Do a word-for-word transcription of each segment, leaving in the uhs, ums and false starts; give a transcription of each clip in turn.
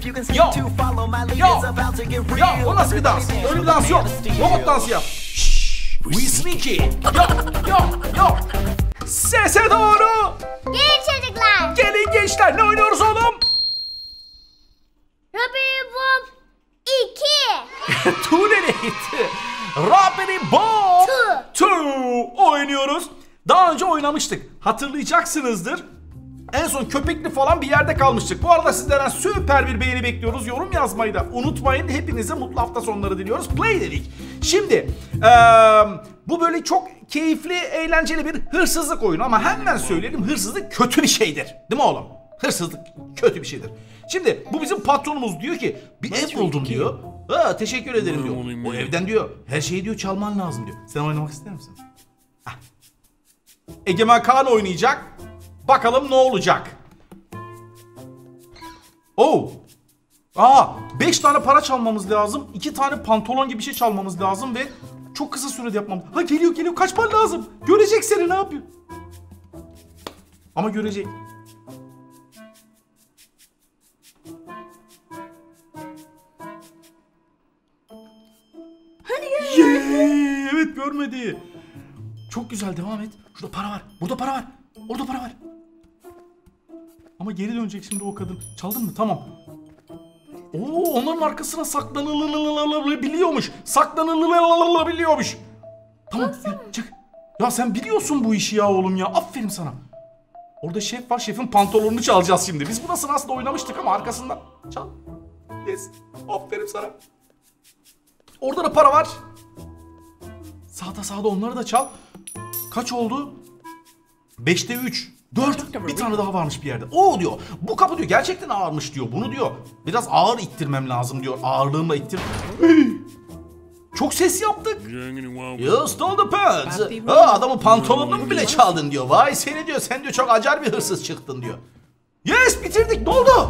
Yo! Yo! Yo! O nasıl bir dans? Öyle bir dans yok. Robot dansı yap. Şşş! We sneaky! Yo! Yo! Yo! Sese doğru! Gelin çocuklar. Gelin gençler, ne oynuyoruz oğlum? Robbery Bob iki. Tu nereye gitti? Robbery Bob Two. iki oynuyoruz. Daha önce oynamıştık. Hatırlayacaksınızdır. En son köpekli falan bir yerde kalmıştık. Bu arada sizlerden süper bir beğeni bekliyoruz. Yorum yazmayı da unutmayın. Hepinize mutlu hafta sonları diliyoruz. Play dedik. Şimdi ee, bu böyle çok keyifli, eğlenceli bir hırsızlık oyunu. Ama hemen söyleyelim, hırsızlık kötü bir şeydir. Değil mi oğlum? Hırsızlık kötü bir şeydir. Şimdi bu bizim patronumuz diyor ki bir ev buldum diyor. Aa, teşekkür ederim diyor. O evden diyor her şeyi diyor çalman lazım diyor. Sen oynamak ister misin? Hah. Egemen Kaan oynayacak. Bakalım ne olacak? Oo. Aa, beş tane para çalmamız lazım. iki tane pantolon gibi bir şey çalmamız lazım ve çok kısa sürede yapmamız. Ha geliyor geliyor, kaçman lazım. Görecek seni, ne yapıyor? Ama görecek. Hadi gel. Yeah, evet görmedi. Çok güzel, devam et. Şurada para var. Burada para var. Orada para var. Ama geri dönecek şimdi o kadın. Çaldın mı? Tamam. Oo, onların arkasına saklanılabiliyormuş. Saklanılabiliyormuş. Tamam, çık. Ya sen biliyorsun bu işi ya oğlum ya. Aferin sana. Orada şef var. Şefin pantolonunu çalacağız şimdi. Biz burasını aslında oynamıştık ama arkasından. Çal. Yes. Aferin sana. Orada da para var. Sağda sağda onları da çal. Kaç oldu? Beşte üç. Dört. Bir tane daha varmış bir yerde. Oo diyor. Bu kapı diyor gerçekten ağırmış diyor. Bunu diyor biraz ağır ittirmem lazım diyor. Ağırlığımla ittir. Çok ses yaptık. You stole the pants. Ha, adamın pantolonunu bile çaldın diyor. Vay seni diyor. Sen diyor çok acar bir hırsız çıktın diyor. Yes, bitirdik. Ne oldu?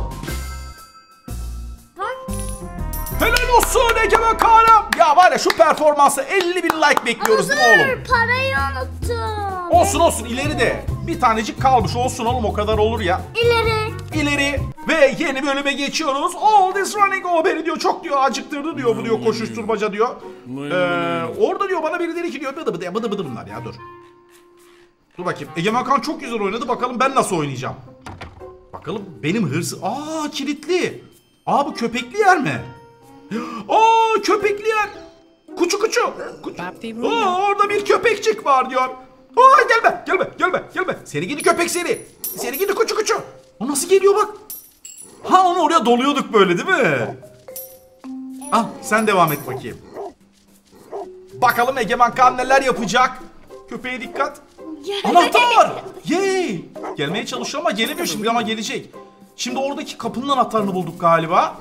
Helal olsun Egemen Kaan'ım. Ya var ya, şu performansa elli bin like bekliyoruz değil mi oğlum? Parayı unuttum. Olsun olsun, ileri de bir tanecik kalmış olsun oğlum, o kadar olur ya. İleri. İleri ve yeni bölüme geçiyoruz. All this running o beni diyor çok diyor acıktırdı diyor bu diyor koşuşturmaca diyor. Ee, orada diyor bana biri dedi ki diyor bıdı bıdı bıdı bıdı bunlar ya, dur. Dur bakayım, Egemen Kaan çok güzel oynadı, bakalım ben nasıl oynayacağım. Bakalım benim hırsı. Aa, kilitli. Aa, bu köpekli yer mi? Aa, köpekli yer. Kuçu kuçu. kuçu. Aa, orada bir köpekçik var diyor. Aa, gelme gelme gelme gelme. Seni gidi köpek seni. Seni gidi kuçu kuçu. O nasıl geliyor bak. Ha, onu oraya doluyorduk böyle değil mi? Ah, sen devam et bakayım. Bakalım Egemen Kaan neler yapacak. Köpeğe dikkat. Anahtar. Yay. Gelmeye çalışıyor ama gelemiyor şimdi, ama gelecek. Şimdi oradaki kapının anahtarını bulduk galiba.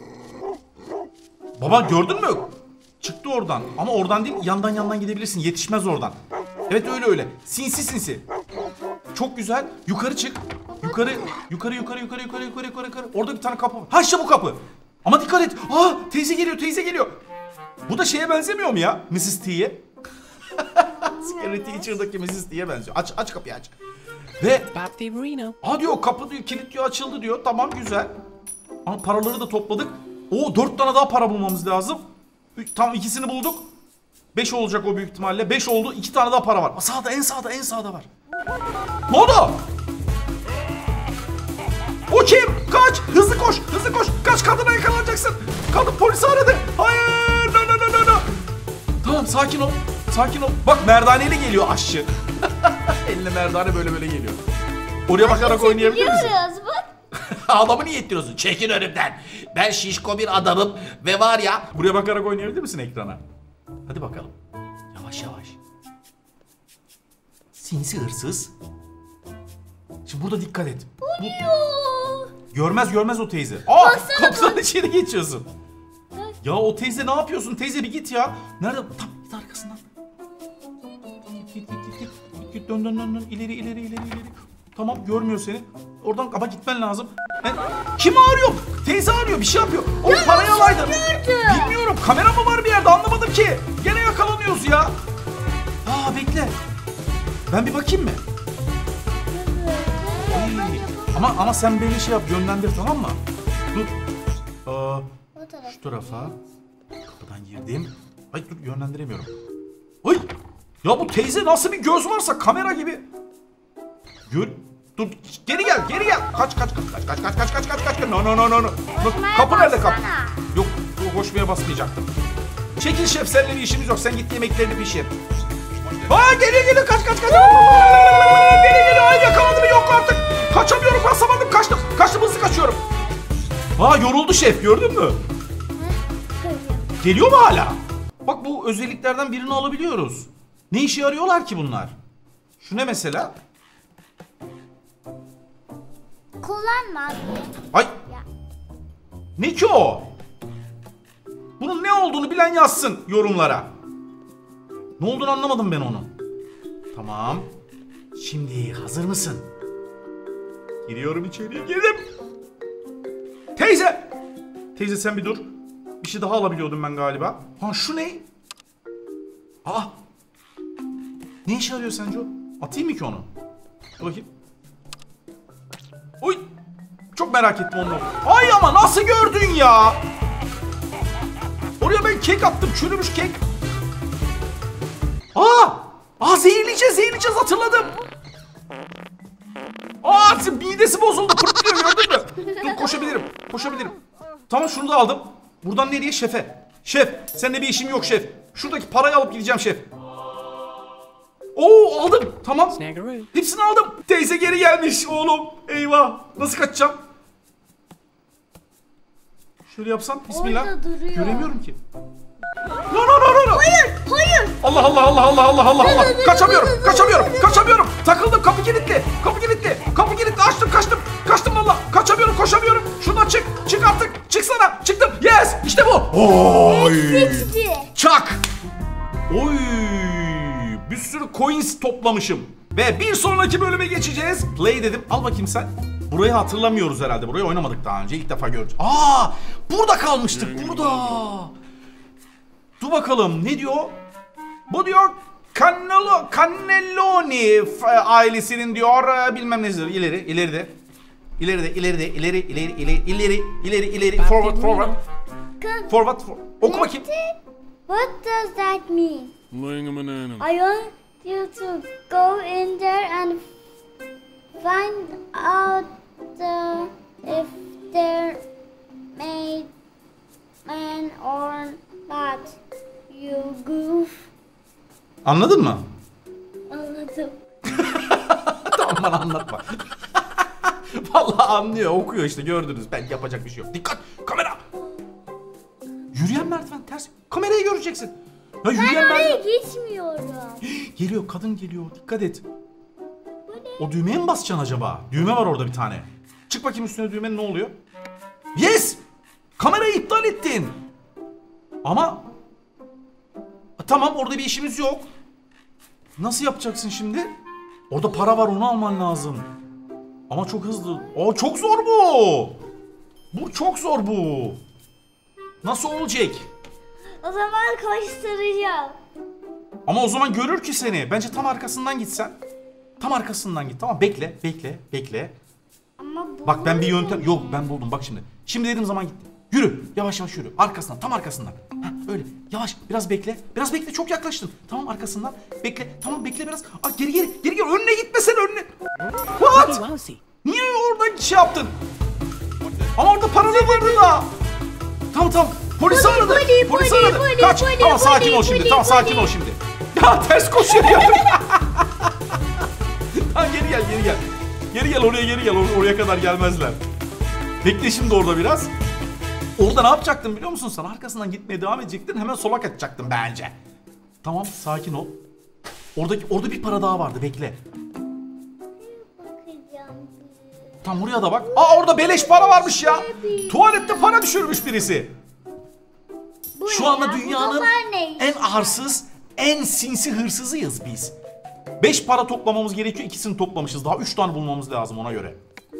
Baba gördün mü? Çıktı oradan. Ama oradan değil, yandan yandan gidebilirsin. Yetişmez oradan. Evet öyle öyle. Sinsi sinsi. Çok güzel. Yukarı çık. Yukarı, yukarı, yukarı, yukarı, yukarı, yukarı, yukarı, yukarı. Orada bir tane kapı var. Ha, işte bu kapı. Ama dikkat et. Aa, teyze geliyor, teyze geliyor. Bu da şeye benzemiyor mu ya? missus T'ye. Security Teacher'daki missus T'ye benziyor. Aç, aç kapıyı aç. Ve aa diyor, kapı diyor, kilit diyor, açıldı diyor. Tamam, güzel. Ama paraları da topladık. Oo, dört tane daha para bulmamız lazım. Tam ikisini bulduk. Beş olacak o büyük ihtimalle. Beş oldu. İki tane daha para var. Sağda, en sağda, en sağda var. Ne oldu? O kim? Kaç! Hızlı koş! Hızlı koş! Kaç, kadına yakalanacaksın! Kadın polisi aradı! Hayır! No, no, no, no, no. Tamam, sakin ol. Sakin ol. Bak, merdaneyle geliyor aşçı. Eline merdane böyle böyle geliyor. Oraya bakarak oynayabilir misin? Bak. Adamı niye ittiriyorsun? Çekin önümden. Ben şişko bir adamım ve var ya... Buraya bakarak oynayabilir misin ekrana? Hadi bakalım. Yavaş yavaş. Sinsi hırsız. Şimdi burada dikkat et. Bu... Görmez görmez o teyze. Aa, kapıdan içeri geçiyorsun. Ya o teyze ne yapıyorsun? Teyze bir git ya. Nerede? Tam git arkasından. Git git git git. Git dön dön dön dön. İleri ileri ileri ileri. Tamam, görmüyor seni. Oradan ama gitmen lazım. E, kim arıyor? Teyze arıyor, bir şey yapıyor. O ya, parayı alaydı. Bilmiyorum, kamera mı var bir yerde, anlamadım ki. Gene yakalanıyoruz ya. Aa, bekle. Ben bir bakayım mı? Ay, ama ama sen beni şey yap, yönlendir, tamam mı? Dur. Aa, O taraf. şu tarafa. Kapıdan girdim. Ay dur yönlendiremiyorum. Ay! Ya bu teyze nasıl bir göz varsa kamera gibi. Gör. Dur geri gel geri gel. Kaç kaç kaç kaç kaç kaç kaç kaç kaç kaç. No no no no no. Koşmaya Kapı nerede kapı? baksana. Yok yok koşmaya basmayacaktım. Çekil şef seninle bir işimiz yok. Sen git yemeklerini pişir. Aa geliyor geliyor kaç kaç kaç. Geliyor geliyor. Ay yakaladım yok artık. Kaçamıyorum basamadım kaçtım. Kaçtım hızlı kaçıyorum. Aa yoruldu şef gördün mü? Geliyor mu hala? Bak bu özelliklerden birini alabiliyoruz. Ne işe yarıyorlar ki bunlar? Şu ne mesela? Kullanma abi. Ay Ya. ne ki o? Bunun ne olduğunu bilen yazsın yorumlara. Ne olduğunu anlamadım ben onun. Tamam. Şimdi hazır mısın? Giriyorum içeriye girdim. Teyze. Teyze sen bir dur. Bir şey daha alabiliyordum ben galiba. Ha şu ne? Aa. Ne işe yarıyor sence o? Atayım mı ki onu? Dur bakayım. Oy. Çok merak ettim onu. Ay ama nasıl gördün ya? Oraya ben kek attım. Çürümüş kek. Aa! Aa zehirleyeceğiz zehirleyeceğiz hatırladım. Aa midesi bozuldu. Pırtlıyor gördün mü? Dur koşabilirim. Koşabilirim. Tamam şunu da aldım. Buradan nereye? Şefe. Şef seninle bir işim yok şef. Şuradaki parayı alıp gideceğim şef. Oo aldım. Tamam. Hepsini aldım. Teyze geri gelmiş oğlum. Eyvah. Nasıl kaçacağım? Şöyle yapsam. Bismillah. Orada duruyor. Göremiyorum ki. No no no no no. Hayır, hayır. Allah Allah Allah Allah Allah Allah Allah. Kaçamıyorum. Kaçamıyorum. Kaçamıyorum. Takıldım. Kapı kilitli. Kapı kilitli. Kapı kilitli. Açtım kaçtım. Kaçtım valla. Kaçamıyorum. Koşamıyorum. Şuradan çık. Çık artık. Çıksana. Çıktım. Yes. İşte bu. Oy. Eksici. Çak. Oy. Bir sürü coins toplamışım. Ve bir sonraki bölüme geçeceğiz. Play dedim. Al bakayım sen. Burayı hatırlamıyoruz herhalde. Burayı oynamadık daha önce. İlk defa göreceğiz. Aa! Burada kalmıştık. Burada. Dur bakalım. Ne diyor? Bu diyor Cannello, Cannelloni ailesinin diyor e, bilmem nedir. İleri, ileride. İleride, ileride, ileri, ileri, ileri, ileri, ileri, ileri. Forward, forward. Forward, forward. Oku bakayım. What does that mean? Laying a banana. I want you to go in there and find out the, if they're made man or not. You goof. Anladın mı? Anladım. Tamam bana anlatma. Vallahi anlıyor, okuyor işte gördünüz. Ben yapacak bir şey yok. Dikkat! Kamera! Yürüyen merdiven ters. Kamerayı göreceksin. Ya yürüyen Ben oraya merdiven. gitmiyorum. Geliyor kadın geliyor. Dikkat et. Bu ne? O düğmeye mi basacaksın acaba? Düğme var orada bir tane. Çık bakayım üstüne düğmenin ne oluyor? Yes! Kamerayı iptal ettin. Ama tamam orada bir işimiz yok. Nasıl yapacaksın şimdi? Orada para var onu alman lazım. Ama çok hızlı. Aa çok zor bu. Bu çok zor bu. Nasıl olacak? O zaman koşturacağım. Ama o zaman görür ki seni. Bence tam arkasından gitsen. Tam arkasından git tamam bekle bekle bekle. Ama bu Bak ben bir yöntem yok ben buldum bak şimdi. Şimdi dediğim zaman gitti. Yürü yavaş yavaş yürü arkasından tam arkasından. Heh, öyle yavaş biraz bekle. Biraz bekle çok yaklaştın. Tamam arkasından bekle tamam bekle biraz. Aa, geri geri geri geri önüne gitmesen önüne. What? Niye oradan şey yaptın? Ama orada paralar vardı da. Tamam tamam polis Poli, aradı. poli, Polis poli, aradı. poli, Kaç poli, tamam sakin poli, ol şimdi poli, tamam sakin poli. ol şimdi. Ya ters koşuyor ya. Ha, geri gel geri gel. Geri gel oraya geri gel Or- oraya kadar gelmezler. Bekle şimdi orada biraz. Orada ne yapacaktın biliyor musun sen? Arkasından gitmeye devam edecektin hemen sola kaçacaktın bence. Tamam sakin ol. Oradaki orada bir para daha vardı bekle. bakacağım. Tam buraya da bak. Aa orada beleş para varmış ya. Tuvalette para düşürmüş birisi. Bu Şu ne anda ya? Bu dünyanın sefer ne en işte? arsız, en sinsi hırsızıyız biz. Beş para toplamamız gerekiyor. İkisini toplamışız. Daha üç tane bulmamız lazım ona göre.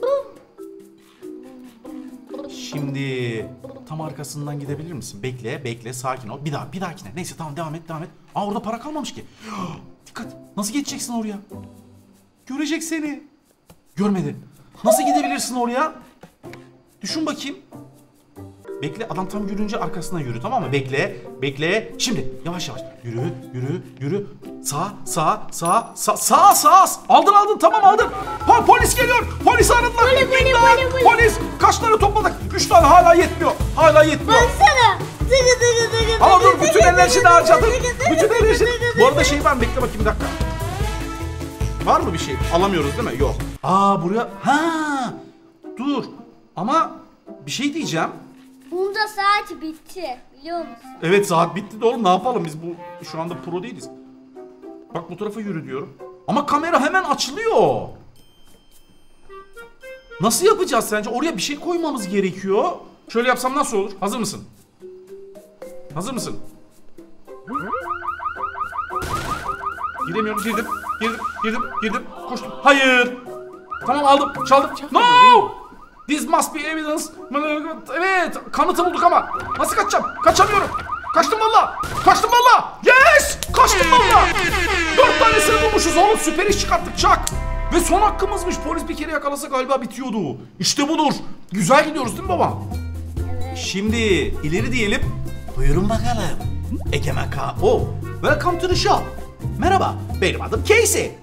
Şimdi tam arkasından gidebilir misin? Bekle, bekle, sakin ol. Bir daha, bir dahakine. Neyse tamam devam et, devam et. Aa orada para kalmamış ki. Dikkat. Nasıl geçeceksin oraya? Görecek seni. Görmedi. Nasıl gidebilirsin oraya? Düşün bakayım. Bekle, adam tam yürünce arkasına yürü, tamam mı? Bekle, bekle. Şimdi yavaş yavaş. Yürü, yürü, yürü. Sağ, sağ, sağ, sağ, sağ, sağ. Aldın, aldın, tamam aldın. Ha, polis geliyor. Polis aradılar. Poli, poli, İmdat! poli, poli. Polis. Kaç tane topladık? Üç tane, hala yetmiyor. Hala yetmiyor. Baksana. Dıgı dıgı dıgı dıgı. Ama dur, bütün dıgı enerjini dıgı harcadım. dıgı dıgı Bütün dıgı enerjini. dıgı Bu arada dıgı. şey var mı? Bekle bakayım bir dakika. Var mı bir şey? Alamıyoruz değil mi? Yok. Aa, buraya... Ha, dur. Ama bir şey diyeceğim. Bunda saat bitti. Biliyor musun? Evet, saat bitti de oğlum, ne yapalım biz, bu şu anda pro değiliz. Bak, bu tarafa yürü diyorum. Ama kamera hemen açılıyor. Nasıl yapacağız sence? Oraya bir şey koymamız gerekiyor. Şöyle yapsam nasıl olur? Hazır mısın? Hazır mısın? Giremiyorum, girdim. Girdim, girdim, girdim. Koştum. Hayır. Tamam, aldım, çaldım. No! This must be evidence. Evet, kanıtı bulduk ama nasıl kaçacağım? Kaçamıyorum. Kaçtım valla. Kaçtım valla. Yes! Kaçtım valla. Dört tanesini bulmuşuz oğlum. Süper iş çıkarttık, çak. Ve son hakkımızmış. Polis bir kere yakalasa galiba bitiyordu. İşte budur. Güzel gidiyoruz değil mi baba? Evet. Şimdi ileri diyelim. Buyurun bakalım. Egemen K. Oh, welcome to the shop. Merhaba, benim adım Casey.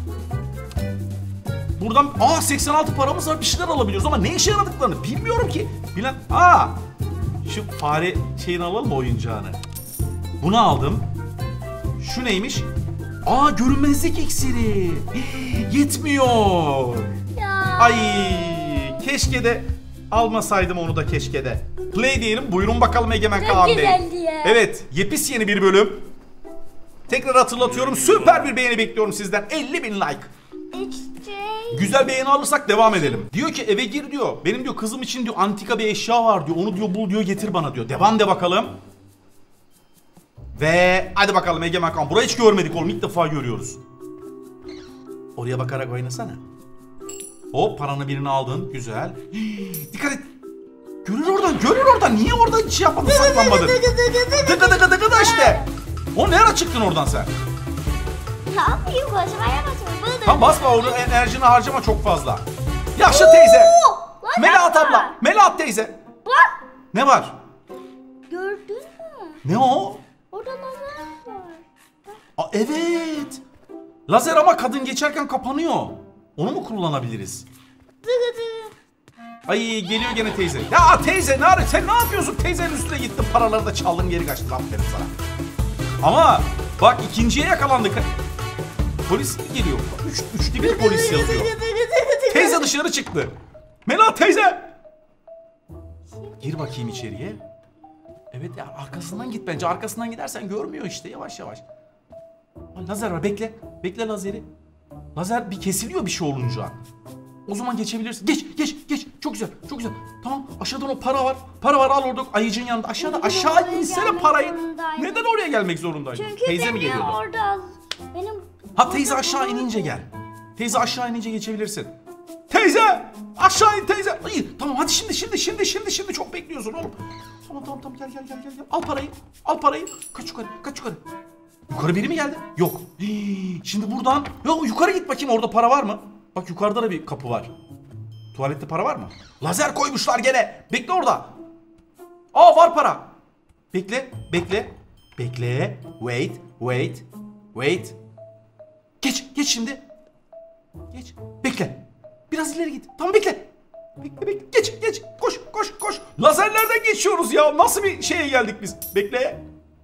Buradan aa seksen altı paramız var, bir şeyler alabiliyoruz ama ne işe yaradıklarını bilmiyorum ki. Bilen aa şu fare şeyini alalım mı, oyuncağını? Bunu aldım. Şu neymiş? Aa, görünmezlik iksiri. Yetmiyor. Ya. Ay, keşke de almasaydım onu da, keşke de. Play diyelim, buyurun bakalım Egemen Çok Kaan Bey. güzeldi ya. Evet, yepis yeni bir bölüm. Tekrar hatırlatıyorum, süper bir beğeni bekliyorum sizden. elli bin like. İşte. Güzel beğeni alırsak devam edelim. Diyor ki eve gir diyor. Benim diyor kızım için diyor antika bir eşya var diyor. Onu diyor bul diyor, getir bana diyor. Devam de bakalım. Ve hadi bakalım Egemen Kan. Burayı hiç görmedik oğlum, ilk defa görüyoruz. Oraya bakarak oynasana. Hop, paranı birini aldın. Güzel. Hii, dikkat et. Görür oradan, görür oradan. Niye oradan hiç şey yapmadın, saklanmadın? Dıgı dıgı dıgı da işte. O ne ara çıktın oradan sen? Ne yapayım? Koşmaya basıyorum. Tam basma, onu enerjini harcama çok fazla. Yaşlı teyze. Lan Melahat yapma. abla. Melahat teyze. Bak. Ne var? Gördün mü? Ne o? Orada lazer var. Aa, evet. Lazer ama kadın geçerken kapanıyor. Onu mu kullanabiliriz? Dıgı dıgı. Ay, geliyor gene teyze. Ya teyze, ne ara, sen ne yapıyorsun? Teyzenin üstüne gittin, paraları da çaldın, geri kaçtın. Aferin sana. Ama bak, ikinciye yakalandık. Polis mi geliyor? Üç, üçlü bir polis yazıyor. Teyze dışarı çıktı. Melahat teyze. Gir bakayım içeriye. Evet ya, arkasından git bence. Arkasından gidersen görmüyor işte, yavaş yavaş. Aa, lazer var, bekle. Bekle lazeri. Lazer bir kesiliyor bir şey olunca. O zaman geçebilirsin. Geç, geç, geç. Çok güzel, çok güzel. Tamam, aşağıdan o para var. Para var, al orada ayıcın yanında. Aşağıda, aşağı insene parayı. Neden oraya gelmek zorundaydın? Çünkü Teyze mi benim geliyordu? orada benim Ha, teyze aşağı inince gel. Teyze aşağı inince geçebilirsin. Teyze! Aşağı in teyze. İyi, tamam hadi şimdi şimdi şimdi şimdi şimdi çok bekliyorsun oğlum. Tamam tamam tamam, gel gel gel gel. Al parayı. Al parayı. Kaç yukarı, kaç yukarı. Yukarı biri mi geldi? Yok. Hii, şimdi buradan. Yok, yukarı git bakayım, orada para var mı? Bak, yukarıda da bir kapı var. Tuvalette para var mı? Lazer koymuşlar gene. Bekle orada. Aa, var para. Bekle, bekle. Bekle. Wait, wait, wait. Geç, geç şimdi. Geç. Bekle. Biraz ileri git. Tamam, bekle. Bekle, bekle. Geç, geç. Koş, koş, koş. Lazerlerden geçiyoruz ya. Nasıl bir şeye geldik biz? Bekle.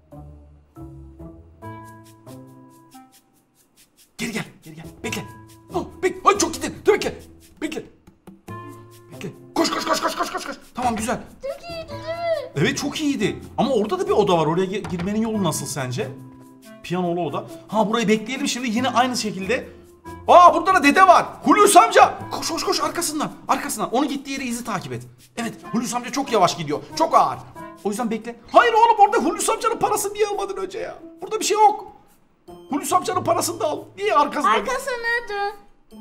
Geri gel, geri gel. Bekle. Oh, bekle. Ay, çok gittin. Dur, bekle. Bekle. Bekle. Koş, koş, koş, koş, koş, koş, koş. Tamam, güzel. çok iyiydi değil mi? Evet, çok iyiydi. Ama orada da bir oda var. Oraya gi- girmenin yolu nasıl sence? Piyanolu oda. Ha, burayı bekleyelim şimdi, yine aynı şekilde. Aa, burada da dede var. Hulusi amca. Koş koş koş, arkasından. Arkasından. Onu gittiği yere izi takip et. Evet, Hulusi amca çok yavaş gidiyor. Çok ağır. O yüzden bekle. Hayır oğlum, orada Hulusi amcanın parasını niye almadın önce ya? Burada bir şey yok. Hulusi amcanın parasını da al. Niye arkasından? Arkasına dön.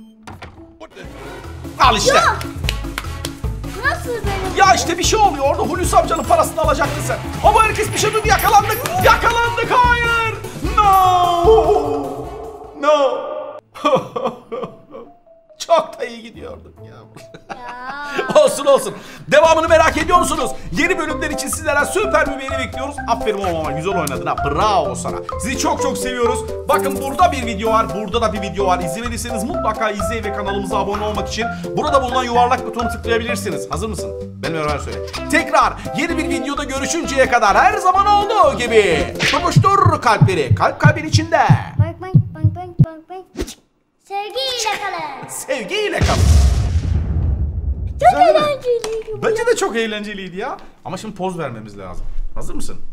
Al işte. Ya! Nasıl benim? Ya işte bir şey oluyor. Orada Hulusi amcanın parasını alacaktın sen. Ama herkes bir şey duydu. Yakalandık. Yakalandık. Hayır. No. No. Çok da iyi gidiyorduk ya. Ya. Olsun olsun. Devamını merak ediyor musunuz? Yeni bölümler için sizlerden süper bir beğeni bekliyoruz. Aferin oğluma, güzel oynadın ha. Bravo sana. Sizi çok çok seviyoruz. Bakın burada bir video var. Burada da bir video var. İzlemediyseniz mutlaka izleyin ve kanalımıza abone olmak için burada bulunan yuvarlak butonu tıklayabilirsiniz. Hazır mısın? Benimle beraber söyle. Tekrar yeni bir videoda görüşünceye kadar her zaman olduğu gibi tutuştur kalpleri. Kalp kalbin içinde. Bak bak bak bak bak bak. Sevgiyle kalın. Sevgiyle kalın. Çok Güzel değil mi? eğlenceliydi bu. Bence de çok eğlenceliydi ya. Ama şimdi poz vermemiz lazım. Hazır mısın?